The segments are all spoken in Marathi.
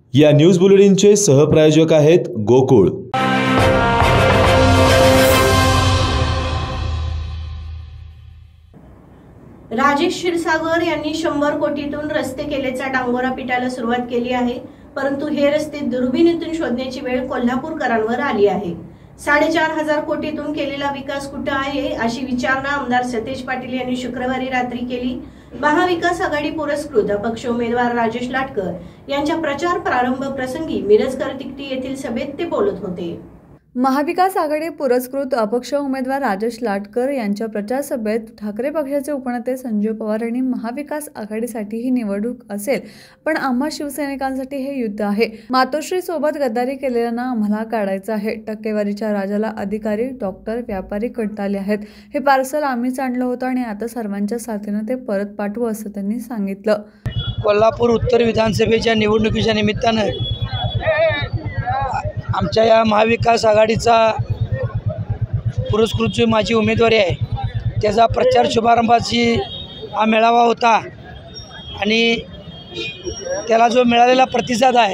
या न्यूज बुलेटिनचे सहप्रायोजक आहेत गोकुळ। राजेश क्षीरसागर यांनी 100 कोटीतून रस्ते केल्याचा डांगोरा पिटायला सुरुवात केली आहे, परंतु हे रस्ते दुर्बिणीतून शोधण्याची वेळ कोल्हापूरकरांवर आली आहे। 4.5 कोटीतून केलेला विकास कुठे आहे अशी विचारणा आमदार सतेज पाटील यांनी शुक्रवारी रात्री केली। महाविकास आघाडी पुरस्कृत अपक्ष उमेदवार राजेश लाटकर यांच्या प्रचार प्रारंभ प्रसंगी मिरजकर तिकटी येथील सभेत ते बोलत होते। महाविकास आघाडी पुरस्कृत अपक्ष उमेदवार राजेश लाटकर यांच्या प्रचार सभेत ठाकरे पक्षाचे उपनेते संजय पवार यांनी महाविकास आघाडीसाठी ही निवडणूक असेल, पण आम्हा शिवसैनिकांसाठी हे युद्ध आहे। मातोश्री सोबत गद्दारी केलेल्यांना आम्हाला काढायचं आहे। टक्केवारीच्या राजाला अधिकारी, डॉक्टर, व्यापारी कंटाळले आहेत। हे पार्सल आम्हीच आणलं होतं आणि आता सर्वांच्या साथीने ते परत पाठवू असं त्यांनी सांगितलं। कोल्हापूर उत्तर विधानसभेच्या निवडणुकीच्या निमित्तानं आमच्या या महाविकास आघाडीचा पुरस्कृत जो माझी उमेदवारी आहे त्याचा प्रचार शुभारंभाची हा मेळावा होता आणि त्याला जो मिळालेला प्रतिसाद आहे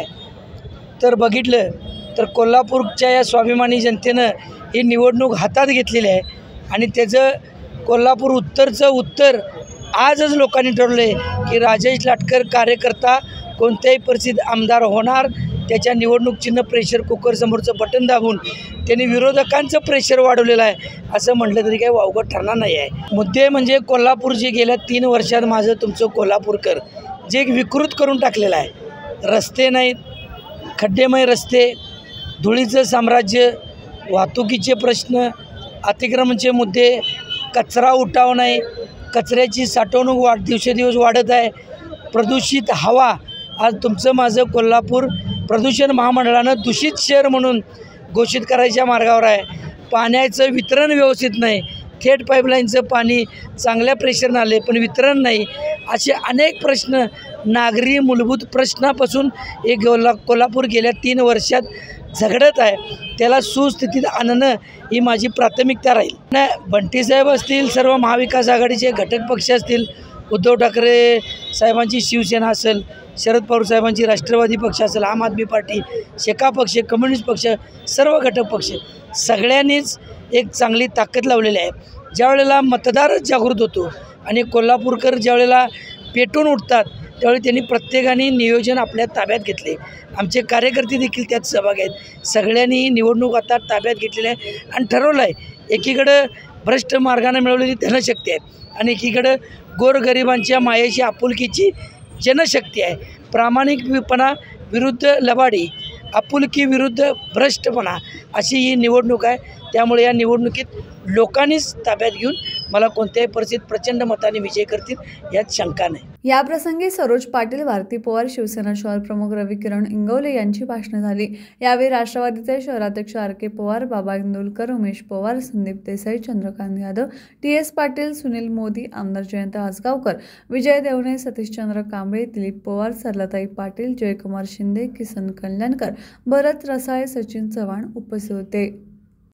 तर बघितलं तर कोल्हापूरच्या या स्वाभिमानी जनतेनं ही निवडणूक हातात घेतलेली आहे आणि त्याचं कोल्हापूर उत्तरचं उत्तर आजच लोकांनी ठरवले की राजेश लाटकर कार्यकर्ता कोणत्याही परिस्थितीत आमदार होणार। त्याच्या निवडणूक चिन्ह प्रेशर कुकर समोरचं बटन दाबून त्यांनी विरोधकांचं प्रेशर वाढवलेलं आहे असं म्हटलं तरी काही वावगं ठरणार नाही आहे। मुद्दे म्हणजे कोल्हापूर जे गेल्या 3 वर्षात माझं तुमचं कोल्हापूरकर जे एक विकृत करून टाकलेलं आहे। रस्ते नाहीत, खड्डेमय रस्ते, धुळीचं साम्राज्य, वाहतुकीचे प्रश्न, अतिक्रमणचे मुद्दे, कचरा उठाव नाही, कचऱ्याची साठवणूक दिवसेदिवस वाढत आहे, प्रदूषित हवा। आज तुमचं माझं कोल्हापूर प्रदूषण महामंडळानं दूषित शहर म्हणून घोषित करायच्या मार्गावर आहे। पाण्याचं वितरण व्यवस्थित नाही, थेट पाईपलाईनचं पाणी चांगल्या प्रेशरनं आले पण वितरण नाही, असे अनेक प्रश्न, नागरी मूलभूत प्रश्नापासून हे कोल्हापूर गेल्या 3 वर्षात झगडत आहे। त्याला सुस्थितीत आणणं ही माझी प्राथमिकता राहील। नाही, बंटीसाहेब असतील, सर्व महाविकास आघाडीचे घटक पक्ष असतील, उद्धव ठाकरे साहेबांची शिवसेना असेल, शरद पवार साहेबांची राष्ट्रवादी पक्ष असेल, आम आदमी पार्टी, शेका पक्ष, कम्युनिस्ट पक्ष, सर्व घटक पक्ष सगळ्यांनीच एक चांगली ताकद लावलेली आहे। ज्या वेळेला मतदारच जागृत होतो आणि कोल्हापूरकर ज्या वेळेला पेटून उठतात त्यावेळी त्यांनी प्रत्येकाने नियोजन आपल्या ताब्यात घेतले। आमचे कार्यकर्ते देखील त्यात सहभागी आहेत। सगळ्यांनी ही निवडणूक आता ताब्यात घेतलेली आहे आणि ठरवलं आहे एकीकडं भ्रष्ट मार्गाने मिळवलेली धनशक्ती आहे आणि एकीकडं गोरगरिबांच्या मायेची आपुलकीची जनशक्ती आहे। प्रामाणिकपणा विरुद्ध लबाडी, आपुलकी विरुद्ध भ्रष्टपणा अशी ही निवडणूक आहे। त्यामुळे या निवडणुकीत लोकांनीच ताब्यात घेऊन मला कोणत्याही परिस्थितीत प्रचंड मताने विजय करतील यात शंका नाही। या प्रसंगी सरोज पाटील, भारती पवार, शिवसेना शहर प्रमुख रवी किरण इंगवले यांची भाषणे झाली। यावेळी राष्ट्रवादीचे शहराध्यक्ष आर.के. पवार, बाबा इंदुलकर, उमेश पवार, संदीप देसाई, चंद्रकांत यादव, टी.एस. पाटील, सुनील मोदी, आमदार जयंत आसगावकर, विजय देवणे, सतीशचंद्र कांबळे, दिलीप पवार, सरलाताई पाटील, जयकुमार शिंदे, किसन कल्याणकर, भरत रसाळे, सचिन चव्हाण उपस्थित होते।